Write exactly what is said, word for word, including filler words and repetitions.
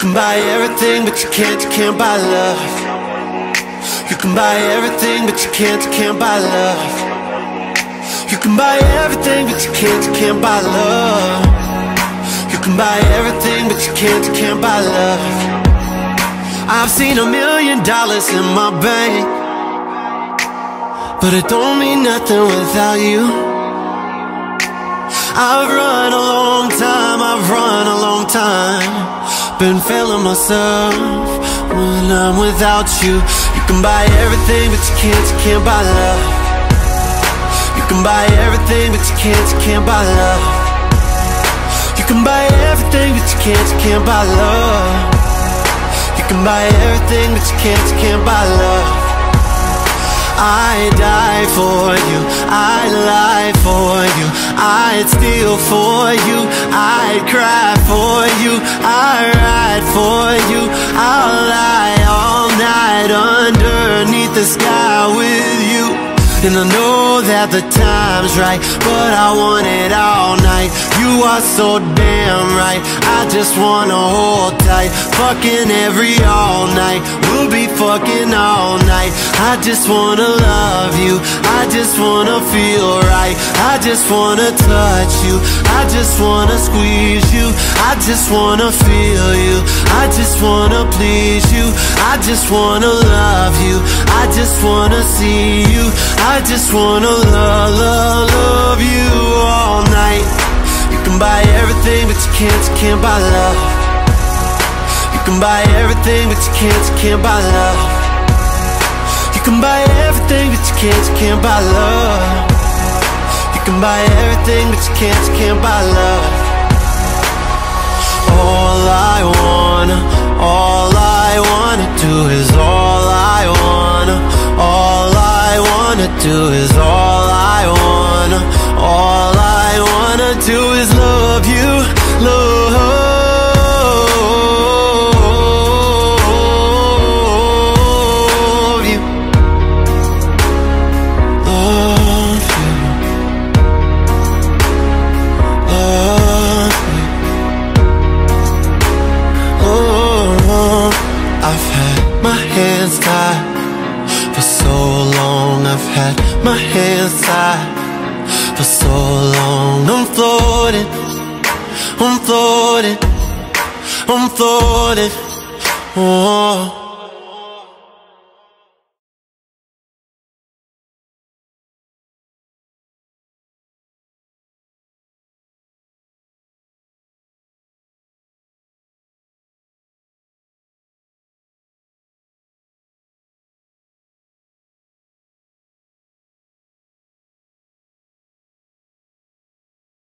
can buy everything, but you can't, you can't buy love. You can buy everything, but you can't, you can't buy love. You can buy everything, but you can't, you can't buy love. You can buy everything, but you can't, you can't buy love. I've seen a million dollars in my bank, but it don't mean nothing without you. I've run a long time, I've run a long time, been failing myself when I'm without you. You can buy everything, but you can't, you can't buy love. You can buy everything, but you can't, you can't buy love. You can buy everything, but you can't, you can't buy love. You can buy everything, but you can't, you can't buy love. I'd die for you, I'd lie for you, I'd steal for you, I'd cry for you, I'd ride for you, I'll lie all night underneath the sky with you. And I know that the time's right, but I want it all night. You are so damn right, I just wanna hold tight. Fucking every all night, we'll be fucking all night. I just wanna love you, I just wanna feel right. I just wanna touch you, I just wanna squeeze you, I just wanna feel you, I just wanna please you, I just wanna love you, I just wanna see you, I just wanna love, love, love you all night. You can buy everything, but you can't, you can't buy love. You can buy everything, but you can't, you can't buy love. You can buy everything, but you can't, you can't buy love. You can buy everything, but you can't, you can't buy love. All I wanna, all I wanna do is all I wanna, all I wanna do is all I wanna, all I wanna do is love you, love you. I've had my hands tied for so long, I've had my hands tied for so long. I'm floating, I'm floating, I'm floating, oh.